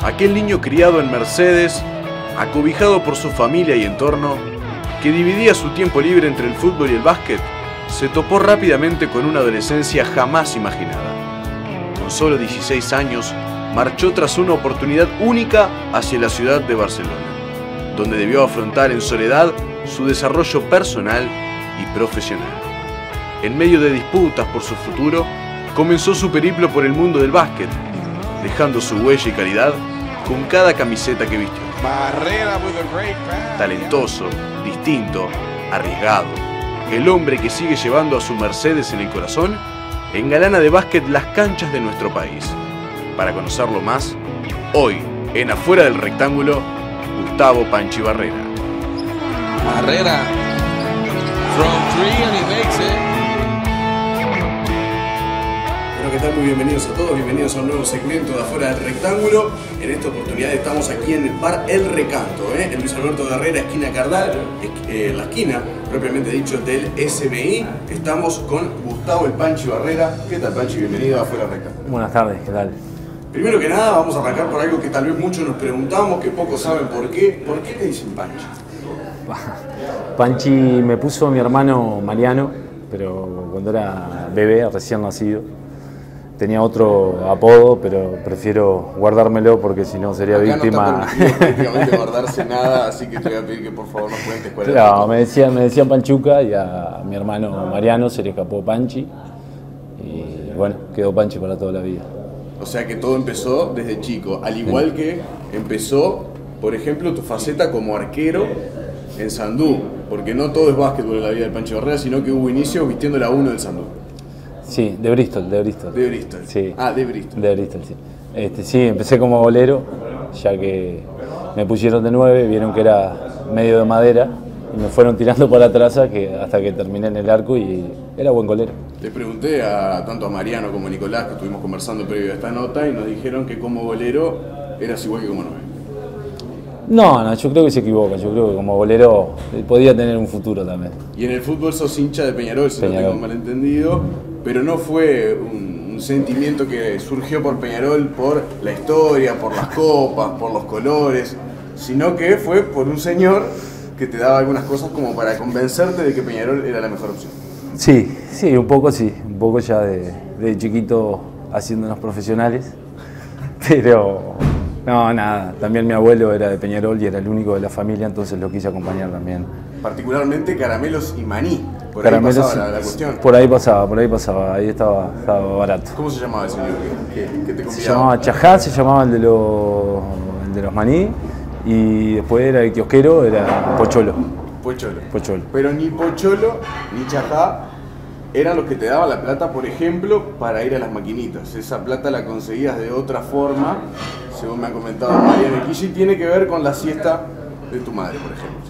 Aquel niño criado en Mercedes, acobijado por su familia y entorno, que dividía su tiempo libre entre el fútbol y el básquet, se topó rápidamente con una adolescencia jamás imaginada. Con solo 16 años, marchó tras una oportunidad única hacia la ciudad de Barcelona, donde debió afrontar en soledad su desarrollo personal y profesional. En medio de disputas por su futuro, comenzó su periplo por el mundo del básquet, dejando su huella y calidad con cada camiseta que vistió. Talentoso, distinto, arriesgado, el hombre que sigue llevando a su Mercedes en el corazón, engalana de básquet las canchas de nuestro país. Para conocerlo más, hoy, en Afuera del Rectángulo, Gustavo Panchi Barrera. Barrera, from three and he makes it. Bueno, ¿qué tal? Muy bienvenidos a todos, bienvenidos a un nuevo segmento de Afuera del Rectángulo. En esta oportunidad estamos aquí en el bar El Recanto, en Luis Alberto Herrera, esquina Cardal, en la esquina, propiamente dicho, del SMI. Estamos con Gustavo el Panchi Barrera. ¿Qué tal, Panchi? Bienvenido a Afuera del Rectángulo. Buenas tardes, ¿qué tal? Primero que nada, vamos a arrancar por algo que tal vez muchos nos preguntamos, que pocos saben por qué. ¿Por qué le dicen Panchi? Panchi me puso mi hermano Mariano, pero cuando era bebé, recién nacido. Tenía otro apodo, pero prefiero guardármelo porque si no sería acá víctima. No está permitido prácticamente guardarse nada, así que te voy a pedir que por favor nos cuentes cuál es. No, me decían Panchuca y a mi hermano Mariano se le escapó Panchi. Y bueno, quedó Panchi para toda la vida. O sea que todo empezó desde chico, al igual que empezó, por ejemplo, tu faceta como arquero en Sandú, porque no todo es básquetbol en la vida del Panchi Barrera, sino que hubo inicio vistiendo la 1 del Sandú. Sí, de Bristol. De Bristol. Sí. Ah, de Bristol. De Bristol, sí. Sí, empecé como golero, ya que me pusieron de 9, vieron que era medio de madera y me fueron tirando para atrás hasta que terminé en el arco y era buen golero. Le pregunté tanto a Mariano como a Nicolás, que estuvimos conversando previo a esta nota, y nos dijeron que como golero eras igual que como 9. No, yo creo que se equivoca. Yo creo que como golero podía tener un futuro también. Y en el fútbol sos hincha de Peñarol, si no tengo malentendido, pero no fue un sentimiento que surgió por Peñarol, por la historia, por las copas, por los colores, sino que fue por un señor que te daba algunas cosas como para convencerte de que Peñarol era la mejor opción. Sí, un poco ya de chiquito haciéndonos profesionales, pero no, nada, también mi abuelo era de Peñarol y era el único de la familia, entonces lo quise acompañar también. Particularmente caramelos y maní, por Caramelos, ahí pasaba la cuestión. Por ahí pasaba, ahí estaba barato. ¿Cómo se llamaba el señor que te convidaba? Se llamaba Chajá, se llamaba el de los maní, y después era el kiosquero, era Pocholo. Pocholo. Pero ni Pocholo ni Chajá eran los que te daban la plata, por ejemplo, para ir a las maquinitas. Esa plata la conseguías de otra forma, según me ha comentado Mariano Kishi, tiene que ver con la siesta de tu madre, por ejemplo.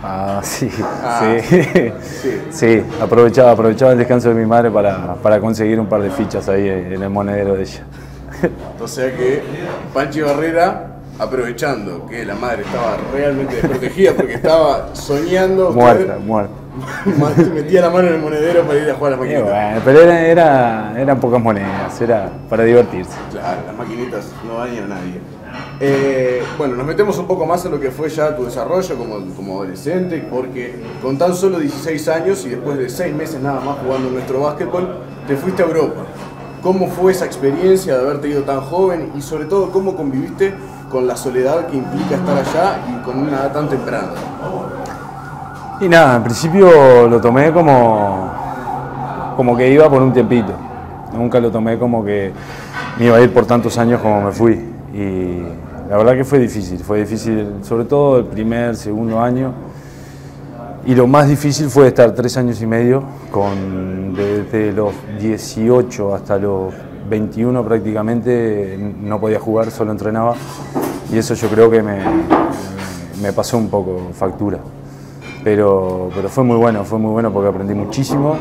Sí. Aprovechaba el descanso de mi madre para conseguir un par de fichas ahí en el monedero de ella. O sea que Panchi Barrera, aprovechando que la madre estaba realmente desprotegida porque estaba soñando. Muerta. Metía la mano en el monedero para ir a jugar a las maquinitas. Bueno, pero eran pocas monedas, era para divertirse. Claro, las maquinitas no dañan a nadie. Bueno, nos metemos un poco más en lo que fue ya tu desarrollo como adolescente, porque con tan solo 16 años y después de 6 meses nada más jugando en nuestro básquetbol, te fuiste a Europa. ¿Cómo fue esa experiencia de haberte ido tan joven y sobre todo cómo conviviste con la soledad que implica estar allá y con una edad tan temprana? Y nada, en principio lo tomé como que iba por un tiempito. Nunca lo tomé como que me iba a ir por tantos años como me fui. Y la verdad que fue difícil sobre todo el primer, segundo año. Y lo más difícil fue estar 3 años y medio, desde los 18 hasta los 21 prácticamente no podía jugar, solo entrenaba. Y eso yo creo que me pasó un poco factura. Pero fue muy bueno porque aprendí muchísimo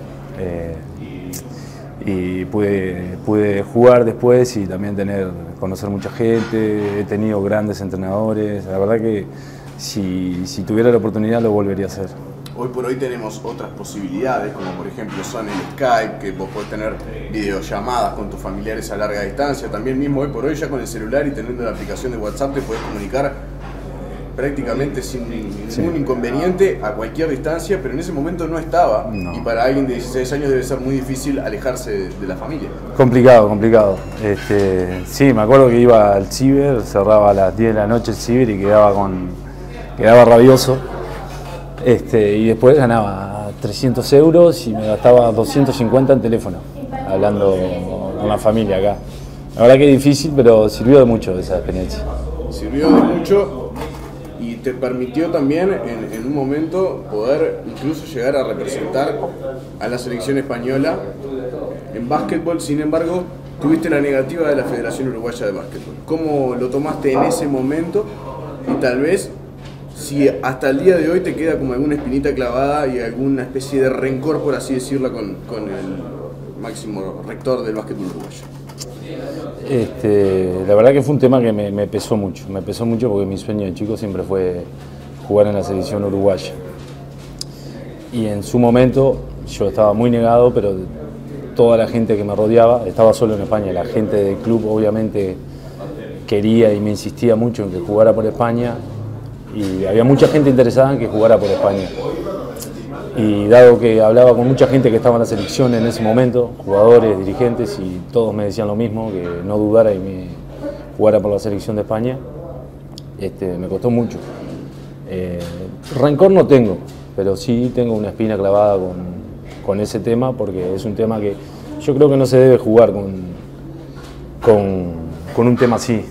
y pude jugar después y también conocer mucha gente. He tenido grandes entrenadores, la verdad que si tuviera la oportunidad lo volvería a hacer. Hoy por hoy tenemos otras posibilidades, como por ejemplo son el Skype, que vos podés tener videollamadas con tus familiares a larga distancia. También mismo hoy por hoy ya con el celular y teniendo la aplicación de WhatsApp te podés comunicar prácticamente sin ningún inconveniente a cualquier distancia, pero en ese momento no estaba. No. Y para alguien de 16 años debe ser muy difícil alejarse de la familia. Complicado, complicado. Sí, me acuerdo que iba al ciber, cerraba a las 10 de la noche el ciber y quedaba rabioso. Y después ganaba 300 euros y me gastaba 250 en teléfono, hablando con la familia acá. La verdad que es difícil, pero sirvió de mucho esa experiencia. Sirvió de mucho y te permitió también en un momento poder incluso llegar a representar a la selección española en básquetbol. Sin embargo, tuviste la negativa de la Federación Uruguaya de Básquetbol. ¿Cómo lo tomaste en ese momento? Y tal vez si hasta el día de hoy te queda como alguna espinita clavada y alguna especie de rencor, por así decirlo, con el máximo rector del básquetbol uruguayo. La verdad que fue un tema que me pesó mucho porque mi sueño de chico siempre fue jugar en la selección uruguaya. Y en su momento yo estaba muy negado, pero toda la gente que me rodeaba, estaba solo en España, la gente del club obviamente quería y me insistía mucho en que jugara por España. Y había mucha gente interesada en que jugara por España. Y dado que hablaba con mucha gente que estaba en la selección en ese momento, jugadores, dirigentes, y todos me decían lo mismo, que no dudara y me jugara por la selección de España, me costó mucho. Rencor no tengo, pero sí tengo una espina clavada con ese tema, porque es un tema que yo creo que no se debe jugar con un tema así.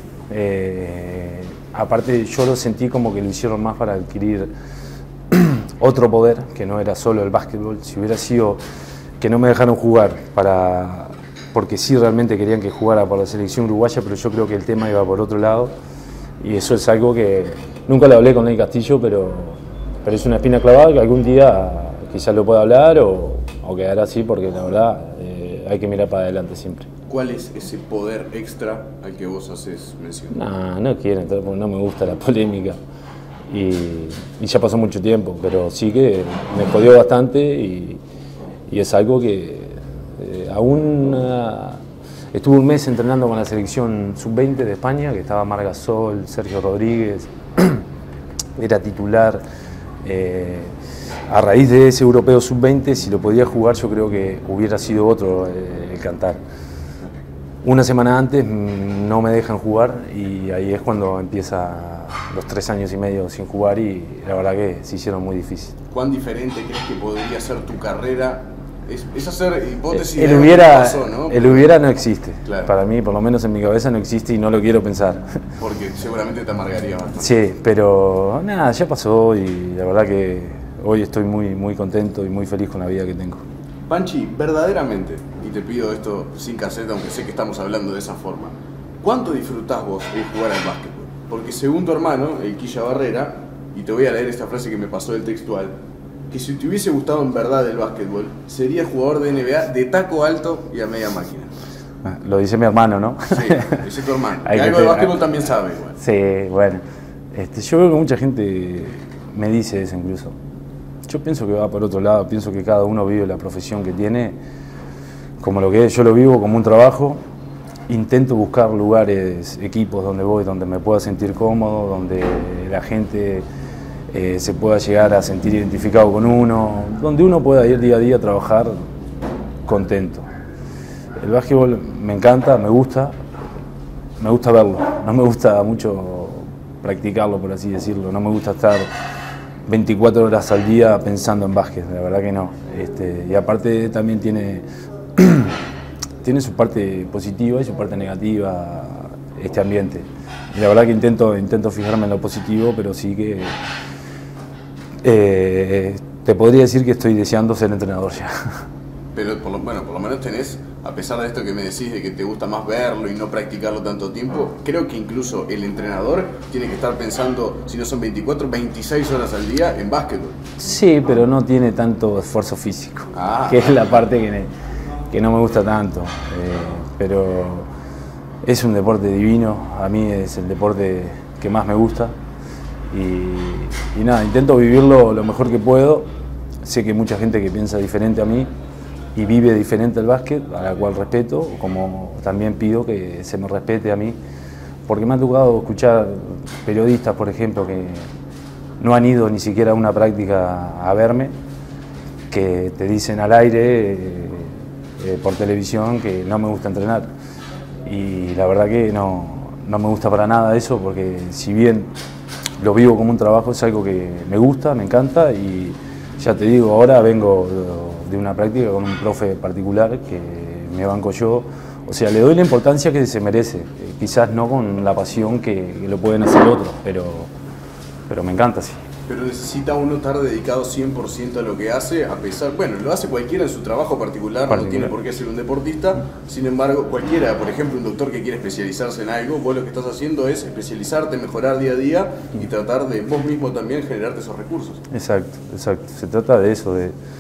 Aparte yo lo sentí como que lo hicieron más para adquirir otro poder, que no era solo el básquetbol. Si hubiera sido que no me dejaron jugar porque sí realmente querían que jugara por la selección uruguaya, pero yo creo que el tema iba por otro lado, y eso es algo que nunca lo hablé con Ney Castillo, pero es una espina clavada que algún día quizás lo pueda hablar o quedar así, porque la verdad hay que mirar para adelante siempre. ¿Cuál es ese poder extra al que vos haces mención? No quiero entrar porque no me gusta la polémica y ya pasó mucho tiempo, pero sí que me jodió bastante y es algo que aún estuve un mes entrenando con la selección sub-20 de España, que estaba Marc Gasol, Sergio Rodríguez, era titular. A raíz de ese europeo sub-20, si lo podía jugar, yo creo que hubiera sido otro el cantar. Una semana antes no me dejan jugar y ahí es cuando empieza los 3 años y medio sin jugar, y la verdad que se hicieron muy difícil. ¿Cuán diferente crees que podría ser tu carrera? Es hacer hipótesis el de hubiera, lo que pasó, ¿no? El hubiera no existe. Claro. Para mí, por lo menos en mi cabeza, no existe y no lo quiero pensar. Porque seguramente te amargaría bastante. Sí, pero nada, ya pasó y la verdad que hoy estoy muy contento y muy feliz con la vida que tengo. Panchi, verdaderamente, y te pido esto sin caseta, aunque sé que estamos hablando de esa forma, ¿cuánto disfrutás vos de jugar al básquetbol? Porque según tu hermano, el Quilla Barrera, y te voy a leer esta frase que me pasó del textual, que si te hubiese gustado en verdad el básquetbol, serías jugador de NBA de taco alto y a media máquina. Lo dice mi hermano, ¿no? Sí, dice tu hermano. Y algo de básquetbol también sabe. Igual. Sí, bueno. Yo veo que mucha gente me dice eso incluso. Yo pienso que va por otro lado, pienso que cada uno vive la profesión que tiene como lo que es. Yo lo vivo como un trabajo, intento buscar lugares, equipos donde voy, donde me pueda sentir cómodo, donde la gente se pueda llegar a sentir identificado con uno, donde uno pueda ir día a día a trabajar contento. El básquetbol me encanta, me gusta verlo, no me gusta mucho practicarlo, por así decirlo, no me gusta estar 24 horas al día pensando en básquet, la verdad que no. Y aparte también tiene su parte positiva y su parte negativa este ambiente. Y la verdad que intento fijarme en lo positivo, pero sí que te podría decir que estoy deseando ser entrenador ya. Pero por lo menos tenés, a pesar de esto que me decís de que te gusta más verlo y no practicarlo tanto tiempo, creo que incluso el entrenador tiene que estar pensando, si no son 24, 26 horas al día en básquetbol. Sí, pero no tiene tanto esfuerzo físico, que es la parte que no me gusta tanto. Pero es un deporte divino, a mí es el deporte que más me gusta. Y nada, intento vivirlo lo mejor que puedo, sé que hay mucha gente que piensa diferente a mí y vive diferente el básquet, a la cual respeto, como también pido que se me respete a mí, porque me ha tocado escuchar periodistas, por ejemplo, que no han ido ni siquiera a una práctica a verme, que te dicen al aire, por televisión, que no me gusta entrenar. Y la verdad que no me gusta para nada eso, porque si bien lo vivo como un trabajo, es algo que me gusta, me encanta, y ya te digo, ahora vengo de una práctica con un profe particular que me banco yo. O sea, le doy la importancia que se merece, quizás no con la pasión que lo pueden hacer otros, pero me encanta, sí. Pero necesita uno estar dedicado 100% a lo que hace, a pesar, bueno, lo hace cualquiera en su trabajo particular, no tiene por qué ser un deportista, sin embargo, cualquiera, por ejemplo, un doctor que quiere especializarse en algo, vos lo que estás haciendo es especializarte, mejorar día a día y tratar de vos mismo también generarte esos recursos. Exacto, exacto, se trata de eso,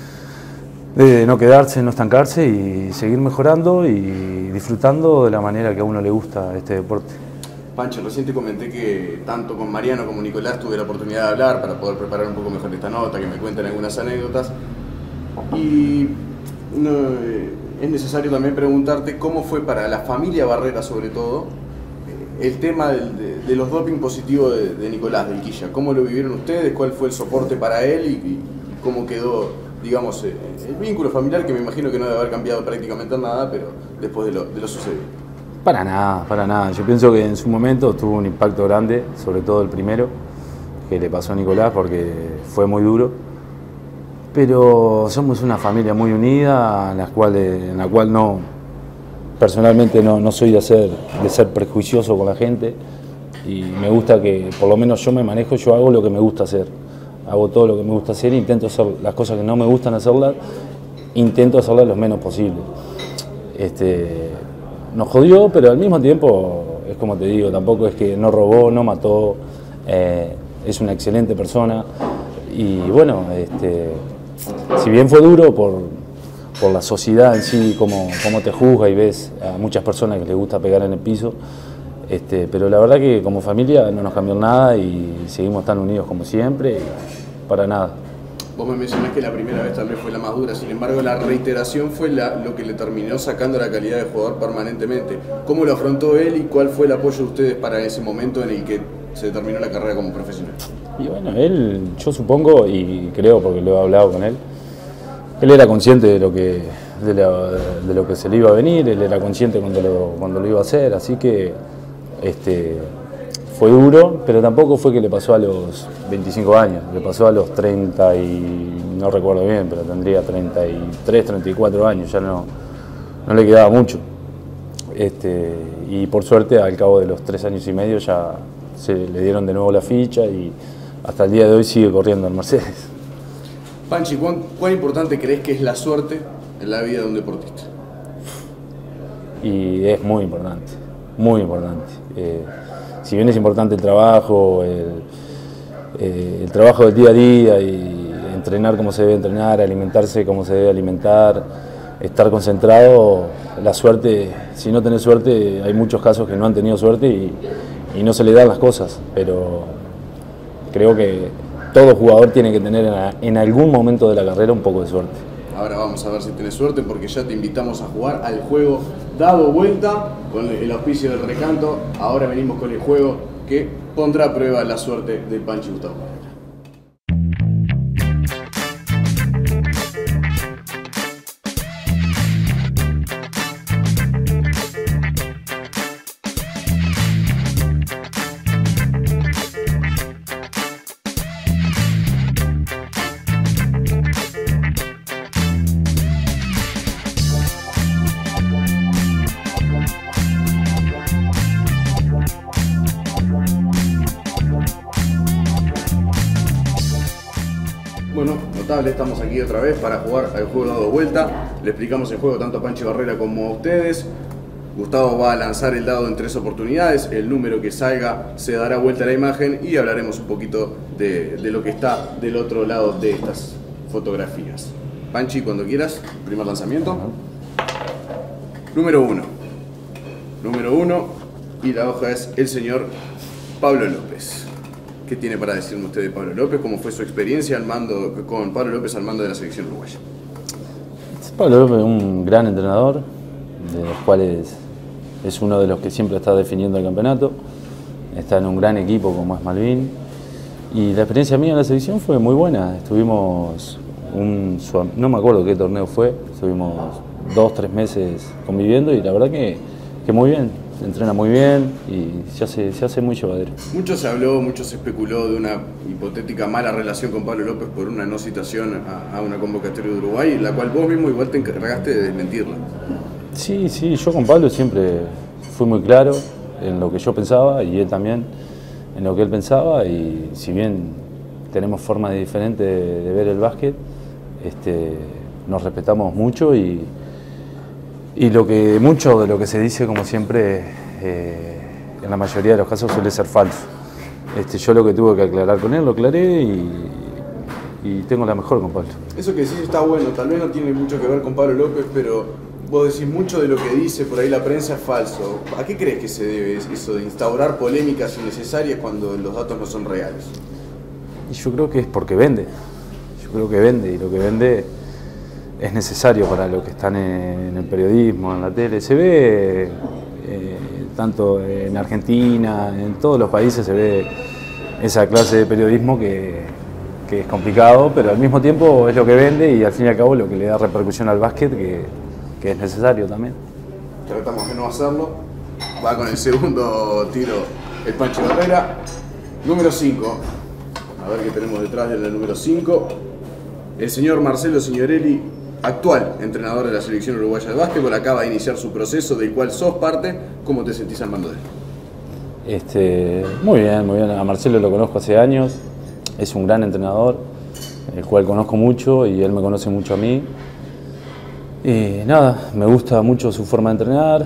de no quedarse, no estancarse y seguir mejorando y disfrutando de la manera que a uno le gusta este deporte. Pancho, recién te comenté que tanto con Mariano como Nicolás tuve la oportunidad de hablar para poder preparar un poco mejor esta nota, que me cuenten algunas anécdotas. Y es necesario también preguntarte cómo fue para la familia Barrera, sobre todo, el tema de los doping positivos de Nicolás, del Quilla. ¿Cómo lo vivieron ustedes? ¿Cuál fue el soporte para él? ¿Y cómo quedó, digamos, el vínculo familiar, que me imagino que no debe haber cambiado prácticamente nada, pero después de lo sucedido? Para nada, para nada. Yo pienso que en su momento tuvo un impacto grande, sobre todo el primero, que le pasó a Nicolás, porque fue muy duro. Pero somos una familia muy unida, en la cual no, personalmente no soy de ser prejuicioso con la gente, y me gusta que, por lo menos yo me manejo, yo hago lo que me gusta hacer. Hago todo lo que me gusta hacer, intento hacer las cosas que no me gustan hacerlas, intento hacerlas lo menos posible. Nos jodió, pero al mismo tiempo, es como te digo, tampoco es que no robó, no mató, es una excelente persona. Y bueno, si bien fue duro por la sociedad en sí, cómo te juzga, y ves a muchas personas que les gusta pegar en el piso, pero la verdad que como familia no nos cambió nada y seguimos tan unidos como siempre, y para nada. Vos me mencionás que la primera vez tal vez fue la más dura, sin embargo la reiteración fue lo que le terminó sacando la calidad de jugador permanentemente. ¿Cómo lo afrontó él y cuál fue el apoyo de ustedes para ese momento en el que se terminó la carrera como profesional? Y bueno, él, yo supongo, y creo porque lo he hablado con él era consciente de lo que se le iba a venir, él era consciente cuando lo iba a hacer, así que fue duro, pero tampoco fue que le pasó a los 25 años, le pasó a los 30 y no recuerdo bien, pero tendría 33, 34 años, ya no le quedaba mucho. Y por suerte, al cabo de los 3 años y medio ya se le dieron de nuevo la ficha y hasta el día de hoy sigue corriendo en Mercedes. Panchi, ¿cuán importante crees que es la suerte en la vida de un deportista? Y es muy importante, muy importante. Si bien es importante el trabajo del día a día, y entrenar como se debe entrenar, alimentarse como se debe alimentar, estar concentrado, la suerte, si no tenés suerte, hay muchos casos que no han tenido suerte y no se le dan las cosas, pero creo que todo jugador tiene que tener en algún momento de la carrera un poco de suerte. Ahora vamos a ver si tenés suerte, porque ya te invitamos a jugar al juego Dado Vuelta con el auspicio del Recanto. Ahora venimos con el juego que pondrá a prueba la suerte del Panchi Gustavo. Bueno, notable, estamos aquí otra vez para jugar al juego Dado Vuelta. Le explicamos el juego tanto a Panchi Barrera como a ustedes. Gustavo va a lanzar el dado en 3 oportunidades, el número que salga se dará vuelta a la imagen y hablaremos un poquito de lo que está del otro lado de estas fotografías. Panchi, cuando quieras, primer lanzamiento. Número 1. Número 1, y la hoja es el señor Pablo López. ¿Qué tiene para decirme usted de Pablo López? ¿Cómo fue su experiencia con Pablo López al mando de la selección uruguaya? Pablo López es un gran entrenador, de los cuales es uno de los que siempre está definiendo el campeonato. Está en un gran equipo como es Malvin. Y la experiencia mía en la selección fue muy buena. Estuvimos, no me acuerdo qué torneo fue, estuvimos 2 o 3 meses conviviendo y la verdad que muy bien. Se entrena muy bien y se hace muy llevadero. Mucho se habló, mucho se especuló de una hipotética mala relación con Pablo López por una no citación a una convocatoria de Uruguay, la cual vos mismo igual te encargaste de desmentirla. Sí, yo con Pablo siempre fui muy claro en lo que yo pensaba y él también en lo que él pensaba, y si bien tenemos formas diferentes de ver el básquet, nos respetamos mucho y mucho de lo que se dice, como siempre, en la mayoría de los casos suele ser falso. Yo lo que tuve que aclarar con él, lo aclaré y tengo la mejor con Pablo. Eso que decís está bueno, tal vez no tiene mucho que ver con Pablo López, pero vos decís mucho de lo que dice por ahí la prensa es falso. ¿A qué crees que se debe eso de instaurar polémicas innecesarias cuando los datos no son reales? Y yo creo que es porque vende. Yo creo que vende, y lo que vende es necesario para los que están en el periodismo, en la tele. Se ve tanto en Argentina, en todos los países se ve esa clase de periodismo que es complicado, pero al mismo tiempo es lo que vende y al fin y al cabo lo que le da repercusión al básquet, que es necesario también. Tratamos de no hacerlo. Va con el segundo tiro el Pancho Barrera. Número 5. A ver qué tenemos detrás de la número 5. El señor Marcelo Signorelli, actual entrenador de la selección uruguaya de básquetbol, acaba de iniciar su proceso del cual sos parte. ¿Cómo te sentís al mando de él? Muy bien, muy bien. A Marcelo lo conozco hace años, es un gran entrenador, el cual conozco mucho y él me conoce mucho a mí. Y nada, me gusta mucho su forma de entrenar,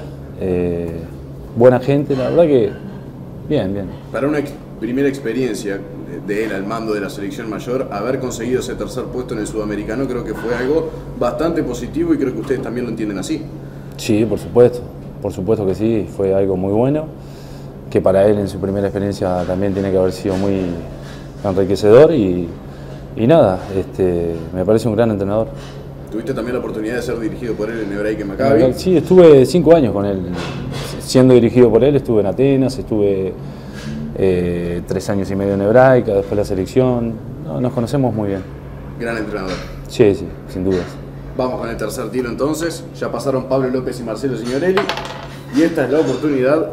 buena gente, la verdad que bien. Para una primera experiencia de él al mando de la selección mayor, haber conseguido ese tercer puesto en el sudamericano creo que fue algo bastante positivo y creo que ustedes también lo entienden así. Sí, por supuesto que sí, fue algo muy bueno, que para él en su primera experiencia también tiene que haber sido muy enriquecedor y nada, me parece un gran entrenador. ¿Tuviste también la oportunidad de ser dirigido por él en Hebraica Maccabi? Sí, estuve 5 años con él, siendo dirigido por él. Estuve en Atenas, estuve 3 años y medio en Hebraica, después la selección. No, nos conocemos muy bien. Gran entrenador. Sí, sin dudas. Vamos con el tercer tiro entonces. Ya pasaron Pablo López y Marcelo Signorelli. Y esta es la oportunidad.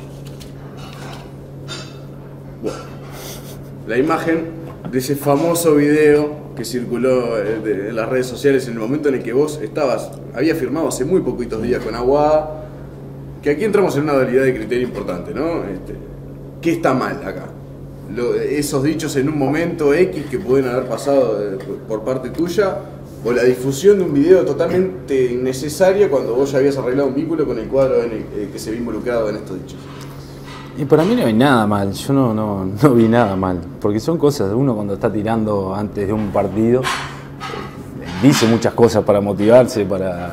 Bueno, la imagen de ese famoso video que circuló en las redes sociales en el momento en el que vos había firmado hace muy poquitos días con Aguada, que aquí entramos en una dualidad de criterio importante, ¿no? ¿Qué está mal acá? Esos dichos en un momento X que pueden haber pasado por parte tuya, o la difusión de un video totalmente innecesaria cuando vos ya habías arreglado un vínculo con el cuadro que se ve involucrado en estos dichos. Y para mí no hay nada mal, yo no vi nada mal, porque son cosas, uno cuando está tirando antes de un partido, dice muchas cosas para motivarse,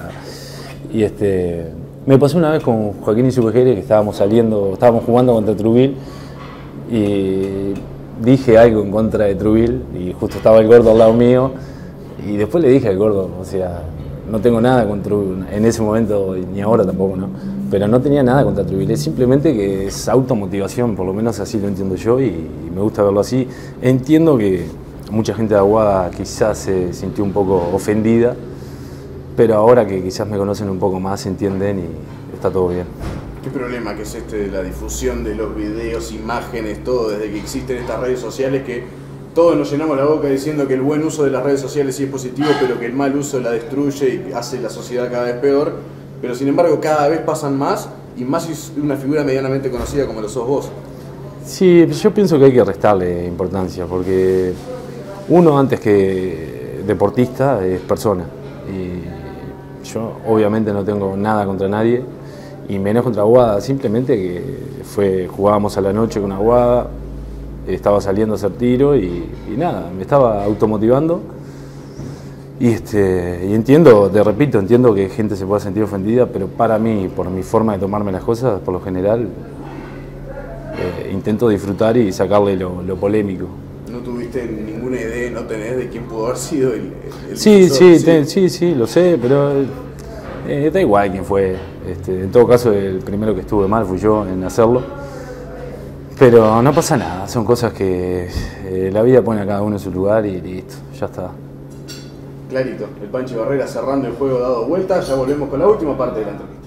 me pasó una vez con Joaquín y Supejere que estábamos jugando contra Trubil y dije algo en contra de Trubil y justo estaba el gordo al lado mío y después le dije al gordo, o sea, no tengo nada contra Trubil, en ese momento ni ahora tampoco, ¿no? Pero no tenía nada contra Trubil, es simplemente que es automotivación, por lo menos así lo entiendo yo y me gusta verlo así. Entiendo que mucha gente de Aguada quizás se sintió un poco ofendida, pero ahora que quizás me conocen un poco más entienden y está todo bien. ¿Qué problema que es de la difusión de los videos, imágenes, todo, desde que existen estas redes sociales que todos nos llenamos la boca diciendo que el buen uso de las redes sociales sí es positivo, pero que el mal uso la destruye y hace la sociedad cada vez peor? Pero sin embargo cada vez pasan más y más si es una figura medianamente conocida como lo sos vos. Sí, yo pienso que hay que restarle importancia porque uno antes que deportista es persona y yo obviamente no tengo nada contra nadie y menos contra Aguada, simplemente que jugábamos a la noche con Aguada, estaba saliendo a hacer tiro y nada, me estaba automotivando. Y entiendo que gente se pueda sentir ofendida, pero para mí, por mi forma de tomarme las cosas, por lo general, intento disfrutar y sacarle lo polémico. ¿No tuviste ninguna idea, no tenés de quién pudo haber sido el Sí, lo sé, pero da igual quién fue. En todo caso, el primero que estuve mal fui yo en hacerlo. Pero no pasa nada, son cosas que la vida pone a cada uno en su lugar y listo, ya está. Clarito, el Panchi Barrera cerrando el juego dado vuelta, ya volvemos con la última parte de la entrevista.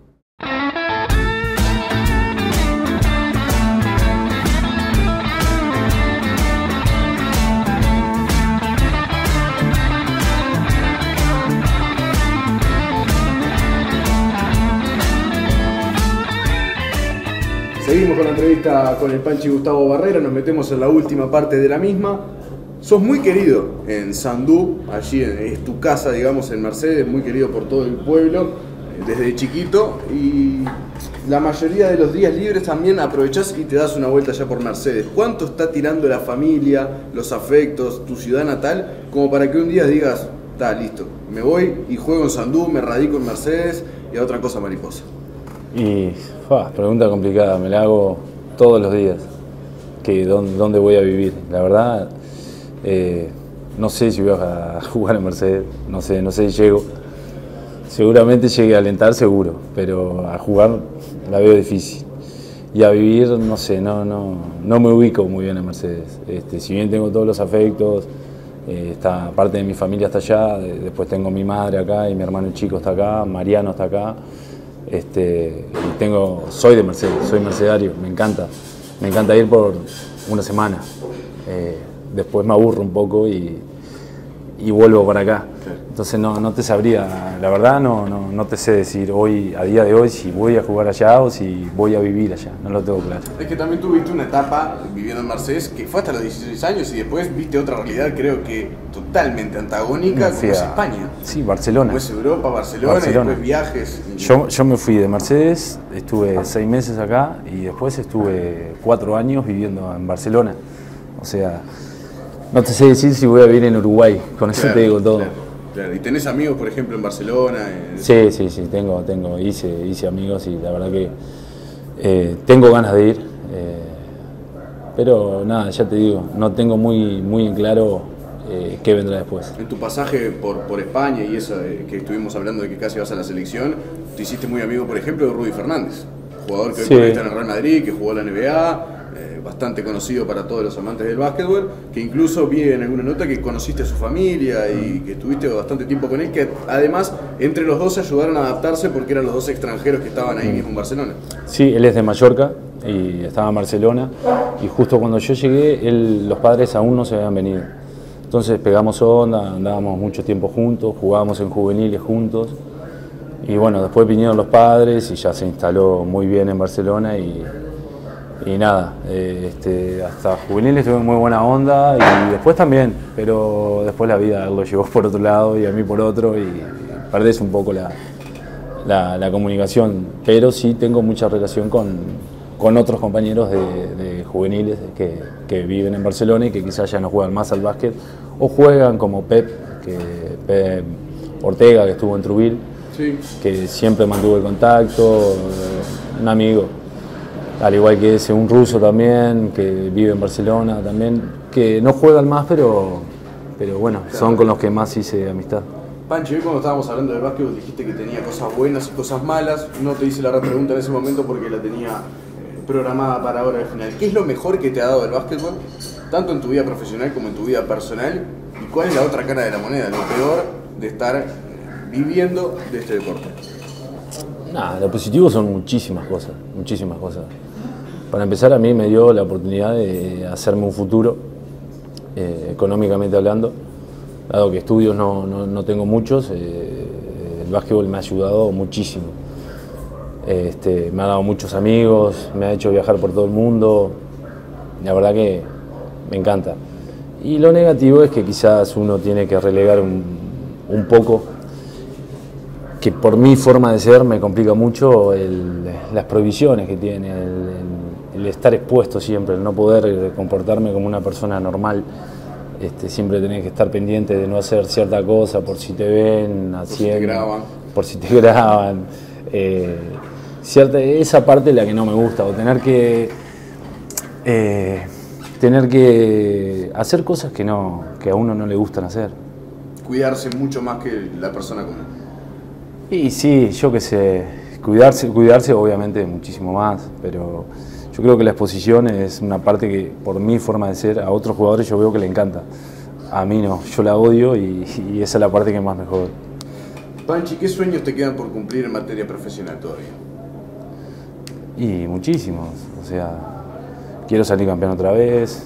Seguimos con la entrevista con el Panchi Gustavo Barrera, nos metemos en la última parte de la misma. Sos muy querido en Sandú, allí es tu casa, digamos, en Mercedes, muy querido por todo el pueblo, desde chiquito, y la mayoría de los días libres también aprovechás y te das una vuelta allá por Mercedes. ¿Cuánto está tirando la familia, los afectos, tu ciudad natal, como para que un día digas, está listo, me voy y juego en Sandú, me radico en Mercedes y a otra cosa mariposa? Y, pregunta complicada, me la hago todos los días, que dónde voy a vivir. La verdad, no sé si voy a jugar en Mercedes, no sé si llego. Seguramente llegue a alentar, seguro, pero a jugar la veo difícil. Y a vivir, no sé, no me ubico muy bien en Mercedes. Si bien tengo todos los afectos, parte de mi familia está allá, después tengo mi madre acá y mi hermano chico está acá, Mariano está acá. Soy de Mercedes, soy mercedario, me encanta ir por una semana, después me aburro un poco y vuelvo para acá. Entonces no te sabría, la verdad no te sé decir hoy, a día de hoy, si voy a jugar allá o si voy a vivir allá, no lo tengo claro. Es que también tuviste una etapa viviendo en Mercedes que fue hasta los 16 años y después viste otra realidad, creo que totalmente antagónica, como es España. Sí, Barcelona. Después Europa, Barcelona. Y después viajes. Yo me fui de Mercedes, estuve 6 meses acá y después estuve 4 años viviendo en Barcelona. O sea, no te sé decir si voy a vivir en Uruguay, con eso te digo todo. Claro. ¿Y tenés amigos, por ejemplo, en Barcelona? Sí, tengo, hice amigos y la verdad que tengo ganas de ir, pero nada, ya te digo, no tengo muy en claro qué vendrá después. En tu pasaje por España y eso que estuvimos hablando de que casi vas a la selección, te hiciste muy amigo, por ejemplo, de Rudy Fernández, jugador que hoy está en el Real Madrid, que jugó en la NBA, bastante conocido para todos los amantes del básquetbol, que incluso vi en alguna nota que conociste a su familia y que estuviste bastante tiempo con él, que además entre los dos se ayudaron a adaptarse porque eran los dos extranjeros que estaban ahí mismo en Barcelona. Sí, él es de Mallorca y estaba en Barcelona y justo cuando yo llegué, los padres aún no se habían venido. Entonces pegamos onda, andábamos mucho tiempo juntos, jugábamos en juveniles juntos y bueno, después vinieron los padres y ya se instaló muy bien en Barcelona y nada, hasta juveniles tuve muy buena onda y después también, pero después la vida lo llevó por otro lado y a mí por otro y perdés un poco la comunicación, pero sí tengo mucha relación con otros compañeros de juveniles que viven en Barcelona y que quizás ya no juegan más al básquet o juegan como Pep Ortega, que estuvo en Trubil, sí, que siempre mantuvo el contacto, un amigo. Al igual que ese, un ruso también, que vive en Barcelona también, que no juegan más, pero bueno, claro, son con los que más hice amistad. Pancho, hoy cuando estábamos hablando del básquetbol dijiste que tenía cosas buenas y cosas malas. No te hice la pregunta en ese momento porque la tenía programada para ahora al final. ¿Qué es lo mejor que te ha dado el básquetbol, tanto en tu vida profesional como en tu vida personal? ¿Y cuál es la otra cara de la moneda, lo peor de estar viviendo de este deporte? Nada, lo positivo son muchísimas cosas. Para empezar, a mí me dio la oportunidad de hacerme un futuro, económicamente hablando, dado que estudios no tengo muchos, el básquetbol me ha ayudado muchísimo. Me ha dado muchos amigos, me ha hecho viajar por todo el mundo, la verdad que me encanta. Y lo negativo es que quizás uno tiene que relegar un poco, que por mi forma de ser me complica mucho las prohibiciones que tiene, el estar expuesto siempre, el no poder comportarme como una persona normal, siempre tenés que estar pendiente de no hacer cierta cosa por si te ven haciendo, por si te graban, esa parte es la que no me gusta, o tener que Tener que hacer cosas que a uno no le gustan hacer. Cuidarse mucho más que la persona común. Y sí, yo qué sé, cuidarse obviamente muchísimo más, pero yo creo que la exposición es una parte que por mi forma de ser a otros jugadores yo veo que le encanta. A mí no, yo la odio y esa es la parte que más me jode. Panchi, ¿qué sueños te quedan por cumplir en materia profesional todavía? Y muchísimos, o sea, quiero salir campeón otra vez,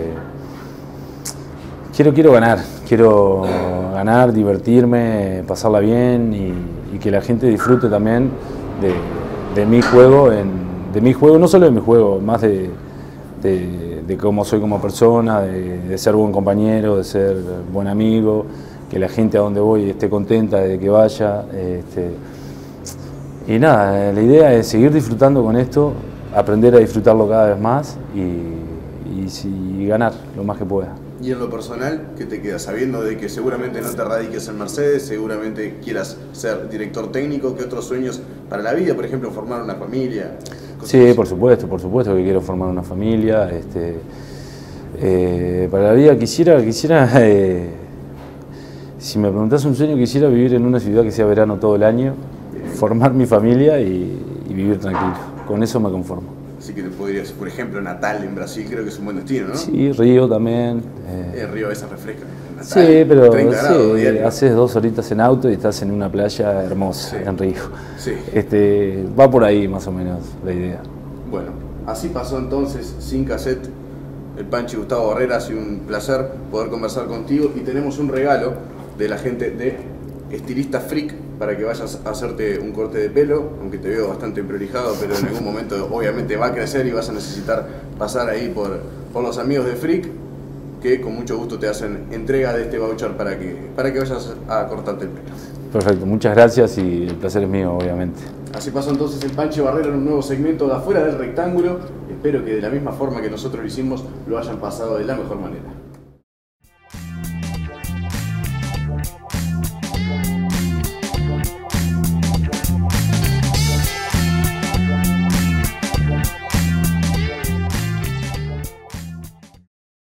quiero ganar, divertirme, pasarla bien y que la gente disfrute también de mi juego, no solo de mi juego, más de cómo soy como persona, de ser buen compañero, de ser buen amigo, que la gente a donde voy esté contenta de que vaya. Y nada, la idea es seguir disfrutando con esto, aprender a disfrutarlo cada vez más y ganar lo más que pueda. Y en lo personal, ¿qué te queda? Sabiendo de que seguramente no te radiques en Mercedes, seguramente quieras ser director técnico, ¿qué otros sueños para la vida? Por ejemplo, formar una familia. Sí, por supuesto que quiero formar una familia. Para la vida quisiera si me preguntás un sueño, quisiera vivir en una ciudad que sea verano todo el año, formar mi familia y vivir tranquilo. Con eso me conformo. Así que te podrías, por ejemplo, Natal en Brasil, creo que es un buen destino, ¿no? Sí, Río también. Río a veces refresca. Natal, sí, pero 30 grados diario. Haces 2 horitas en auto y estás en una playa hermosa, en Río. Sí. Va por ahí más o menos la idea. Bueno, así pasó entonces, sin cassette, el Panchi Gustavo Barrera. Ha sido un placer poder conversar contigo y tenemos un regalo de la gente de Estilista Freak para que vayas a hacerte un corte de pelo, aunque te veo bastante prolijado, pero en algún momento obviamente va a crecer y vas a necesitar pasar ahí por los amigos de Freak, que con mucho gusto te hacen entrega de este voucher para que vayas a cortarte el pelo. Perfecto, muchas gracias y el placer es mío, obviamente. Así pasó entonces el Panchi Barrera en un nuevo segmento de Afuera del Rectángulo. Espero que de la misma forma que nosotros lo hicimos, lo hayan pasado de la mejor manera.